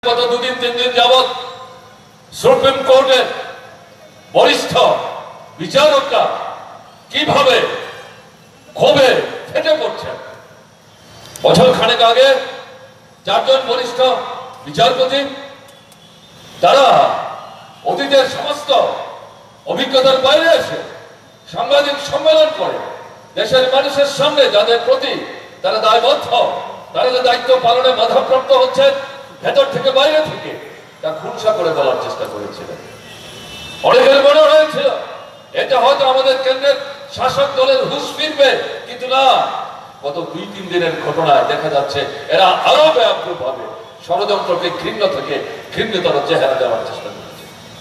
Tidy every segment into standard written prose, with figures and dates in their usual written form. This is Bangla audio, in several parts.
গত দুদিন তিন দিন যাবৎ সুপ্রিম কোর্টের বরিষ্ঠ বিচারকরা কিভাবে ক্ষোভে ফেটে পড়ছেন। বছর খানেক আগে চারজন বরিষ্ঠ বিচারপতি তারা অতীতের সমস্ত অভিজ্ঞতার বাইরে এসে সাংবাদিক সম্মেলন করে দেশের মানুষের সামনে যাদের প্রতি তারা দায়বদ্ধ, তারা যে দায়িত্ব পালনে বাধাপ্রাপ্ত হচ্ছেন ভেতর থেকে বাইরে থেকে, তা খুলসা করে বলার চেষ্টা করেছিলেন। অনেকের মনে হয়েছিল এটা হয়তো আমাদের কেন্দ্রের শাসক দলের হুঁশ ফিরবে, কিন্তু না, গত 2-3 দিনের ঘটনায় দেখা যাচ্ছে এরা আরো ব্যাপকভাবে ষড়যন্ত্রকে ঘৃণ্য থেকে ঘৃণ্যতর চেহারা দেওয়ার চেষ্টা করেছে।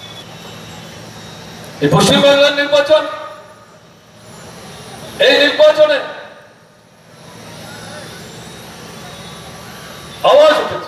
এই পশ্চিমবাংলার নির্বাচন, এই নির্বাচনে আওয়াজ উঠেছে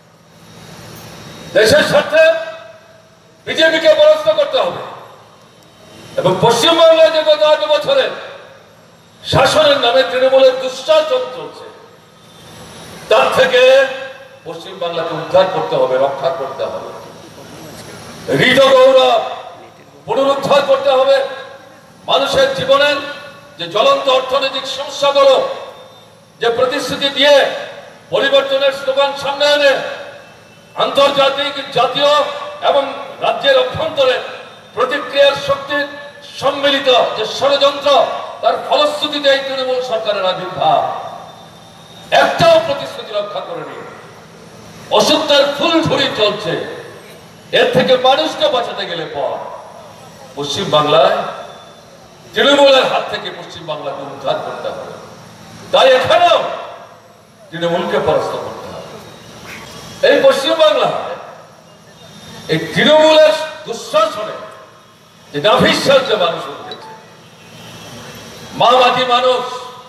দেশের স্বার্থে বিজেপিকে পরাস্ত করতে হবে এবং পশ্চিমবাংলায় যে গত 8 বছরের শাসনের নামে তৃণমূলের দুঃশাসন চলছে তার থেকে পশ্চিমবাংলাকে উদ্ধার করতে হবে, রক্ষা করতে হবে, হৃদ গৌরব পুনরুদ্ধার করতে হবে। মানুষের জীবনের যে জ্বলন্ত অর্থনৈতিক সমস্যাগুলো, যে প্রতিশ্রুতি দিয়ে পরিবর্তনের স্লোগান সামনে এনে আন্তর্জাতিক, জাতীয় এবং রাজ্যের অভ্যন্তরে প্রতিক্রিয়ার শক্তির সম্মিলিত যে ষড়যন্ত্র, তার ফলশ্রুতিতে এই তৃণমূল সরকারের আবির্ভাব একটাও প্রতিশ্রুতি রক্ষা করেনি। অসত্যের ফুল ঝুড়ি চলছে। এর থেকে মানুষকে বাঁচাতে গেলে পর পশ্চিম বাংলায় তৃণমূলের হাত থেকে পশ্চিম বাংলাকে উদ্ধার করতে হবে। তাই এখানেও তৃণমূলকে পরাস্ত করতে হবে। এই পশ্চিম বাংলায় এই তৃণমূলের দুঃশাসনে যে নাভিশ্বাস যে মানুষ উঠেছে, মামাটি মানুষ,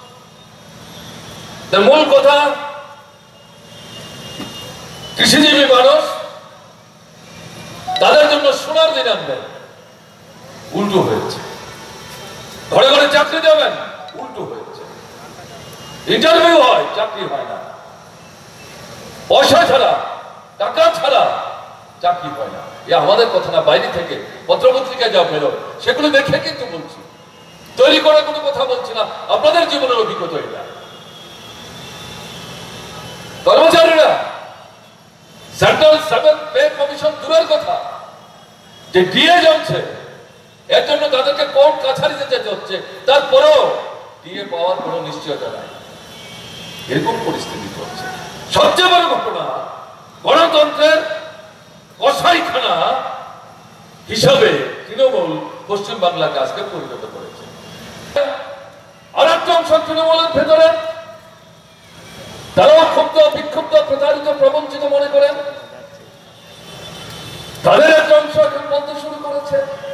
তার মূল কথা কৃষিজীবী মানুষ, তাদের জন্য সোনার দিন আনবেন, উল্টো হয়েছে। ঘরে ঘরে চাকরি দেবেন, উল্টো হয়েছে। ইন্টারভিউ হয়, চাকরি হয় না। পয়সা ছাড়া, টাকা ছাড়া চাকরি হয় না। এ আমাদের কথা না, বাইরে থেকে পত্রপত্রিকায় যা বেরোয় সেগুলো দেখে কিন্তু বলছি, তৈরি করে কোনো কথা বলছি না। আপনাদের জীবনের অভিজ্ঞতা এটা। কর্মচারীরা সেন্ট্রাল 7 পে কমিশন দূরের কথা, যে ডিএ জমছে, এর জন্য তাদেরকে কোর্ট কাছারিতে যেতে হচ্ছে, তারপরেও ডিএ পাওয়ার কোনো নিশ্চয়তা নাই। এরকম পরিস্থিতি চলছে। সবচেয়ে বড় ঘটনা, গণতন্ত্রের কসাইখানা হিসাবে তৃণমূল পশ্চিম বাংলাকে আজকে পরিণত করেছে। আর একটা অংশ তৃণমূলের ভেতরে তারাও ক্ষুব্ধ, বিক্ষুব্ধ, প্রতারিত, প্রবঞ্চিত মনে করেন। তাদের একটা অংশ এখন বলতে শুরু করেছে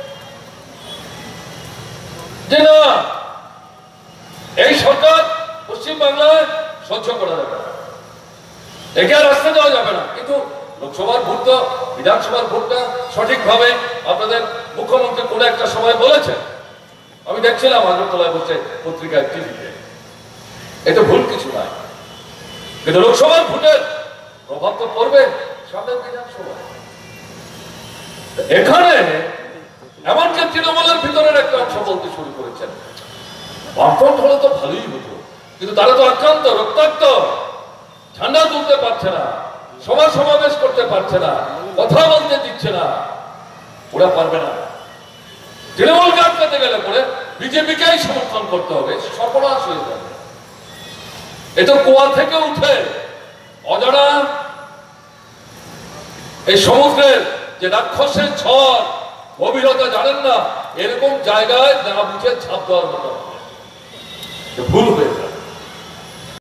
যে না, এই সরকার পশ্চিম বাংলায় সহ্য করা যাবে না, একে আর রাস্তা দেওয়া যাবে না। কিন্তু লোকসভার ভোট, বিধানসভার ভোটটা সঠিকভাবে আপনাদের মুখ্যমন্ত্রী কোন একটা সময় বলেছেন, আমি দেখছিলাম আগরতলায় বসে পত্রিকায়, টিভিতে। এটা ভুল কিছু নাই, কিন্তু লোকসভার ভোটের প্রভাব তো পড়বে সামনের বিধানসভায়। এখানে এমনকি তৃণমূলের ভিতরের একটা অংশ বলতে শুরু করেছেন, বামফ্রন্ট হলে তো ভালোই হতো, কিন্তু তারা তো আক্রান্ত, রক্তাক্ত, ঠান্ডা তুলতে পারছে না, সভা সমাবেশ করতে পারছে না, কথা বলতে দিচ্ছে না, ওরা পারবে না। তৃণমূলকে আটকাতে গেলে পরে বিজেপিকেই সমর্থন করতে হবে, সর্বনাশ হয়ে যাবে। এ তো কুয়া থেকে উঠে অজানা এই সমুদ্রের যে রাক্ষসের ঝড়, গভীরতা জানেন না, এরকম জায়গায় না বুঝে ছাপ দেওয়ার মতো ভুল হয়ে